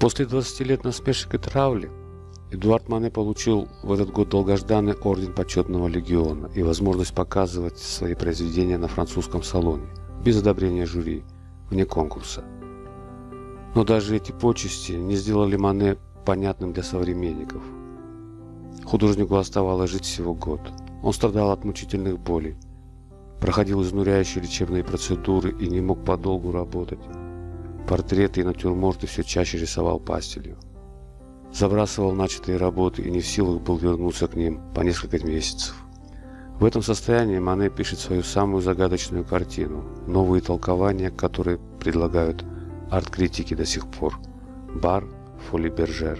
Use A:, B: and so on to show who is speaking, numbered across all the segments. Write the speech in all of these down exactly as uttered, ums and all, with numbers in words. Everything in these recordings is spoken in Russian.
A: После двадцати лет насмешек и травли Эдуард Мане получил в этот год долгожданный орден почетного легиона и возможность показывать свои произведения на французском салоне, без одобрения жюри, вне конкурса. Но даже эти почести не сделали Мане понятным для современников. Художнику оставалось жить всего год. Он страдал от мучительных болей, проходил изнуряющие лечебные процедуры и не мог подолгу работать. Портреты и натюрморты все чаще рисовал пастелью. Забрасывал начатые работы и не в силах был вернуться к ним по несколько месяцев. В этом состоянии Мане пишет свою самую загадочную картину, новые толкования, которые предлагают арт-критики до сих пор – «Бар Фоли Бержер».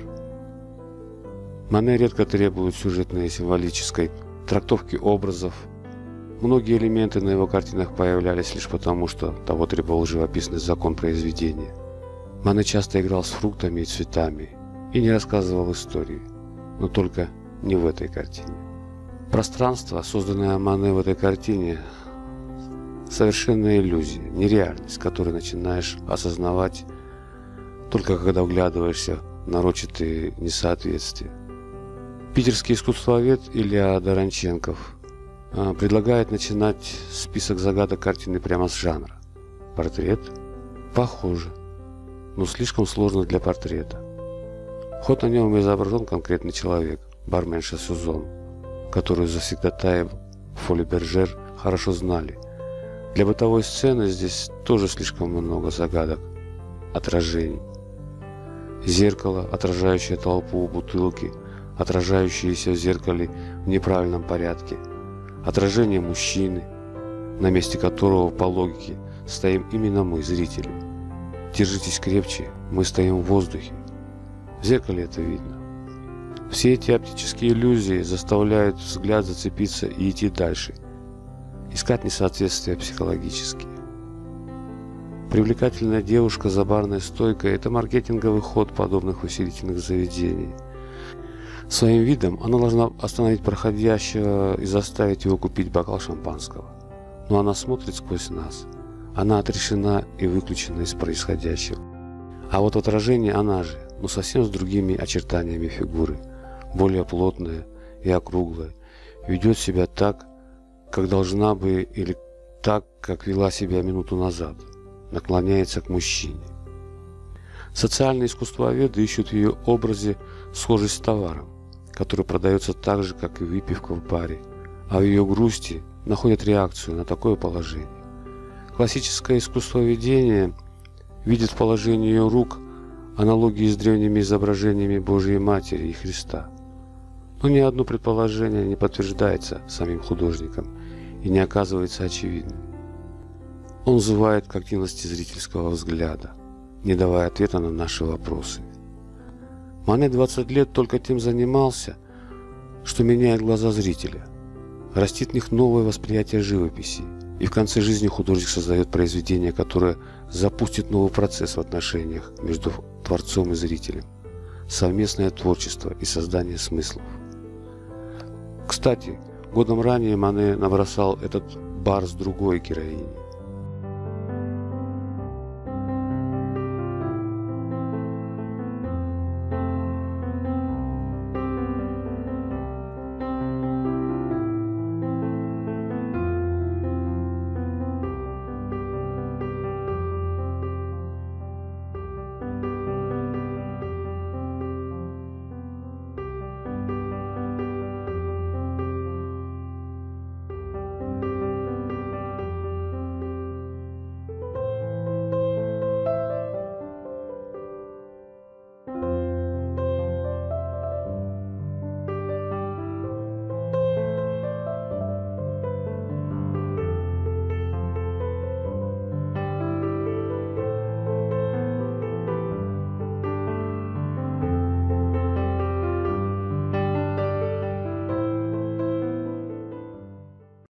A: Мане редко требует сюжетной и символической трактовки образов. Многие элементы на его картинах появлялись лишь потому, что того требовал живописный закон произведения. Мане часто играл с фруктами и цветами и не рассказывал истории, но только не в этой картине. Пространство, созданное Мане в этой картине, совершенная иллюзия, нереальность, которую начинаешь осознавать только когда вглядываешься в нарочитые несоответствия. Питерский искусствовед Илья Доронченков предлагает начинать список загадок картины прямо с жанра. Портрет? Похоже, но слишком сложно для портрета. Хоть на нем изображен конкретный человек, барменша Сюзон, которую завсегдатаи Фоли Бержер хорошо знали. Для бытовой сцены здесь тоже слишком много загадок, отражений. Зеркало, отражающее толпу у бутылки, отражающееся в зеркале в неправильном порядке. Отражение мужчины, на месте которого, по логике, стоим именно мы, зрители. Держитесь крепче, мы стоим в воздухе. В зеркале это видно. Все эти оптические иллюзии заставляют взгляд зацепиться и идти дальше. Искать несоответствия психологические. Привлекательная девушка за барной стойкой – это маркетинговый ход подобных усилительных заведений. Своим видом она должна остановить проходящего и заставить его купить бокал шампанского. Но она смотрит сквозь нас. Она отрешена и выключена из происходящего. А вот в отражении она же, но совсем с другими очертаниями фигуры, более плотная и округлая, ведет себя так, как должна бы, или так, как вела себя минуту назад, наклоняется к мужчине. Социальные искусствоведы ищут в ее образе схожесть с товаром, который продается так же, как и выпивка в баре, а в ее грусти находят реакцию на такое положение. Классическое искусствоведение видит в положении ее рук аналогии с древними изображениями Божьей Матери и Христа. Но ни одно предположение не подтверждается самим художником и не оказывается очевидным. Он взывает к активности зрительского взгляда, не давая ответа на наши вопросы. Мане двадцать лет только тем занимался, что меняет глаза зрителя, растит в них новое восприятие живописи, и в конце жизни художник создает произведение, которое запустит новый процесс в отношениях между творцом и зрителем, совместное творчество и создание смыслов. Кстати, годом ранее Мане набросал этот бар с другой героиней.